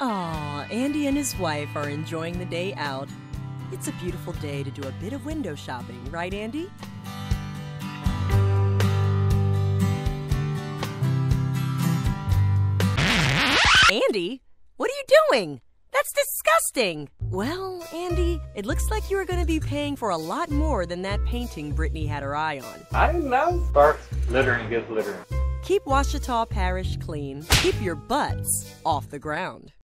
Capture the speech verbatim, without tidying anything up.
Aw, Andy and his wife are enjoying the day out. It's a beautiful day to do a bit of window shopping, right, Andy? Andy, what are you doing? That's disgusting! Well, Andy, it looks like you are going to be paying for a lot more than that painting Brittany had her eye on. I know. Sparks littering gets littering. Keep Ouachita Parish clean. Keep your butts off the ground.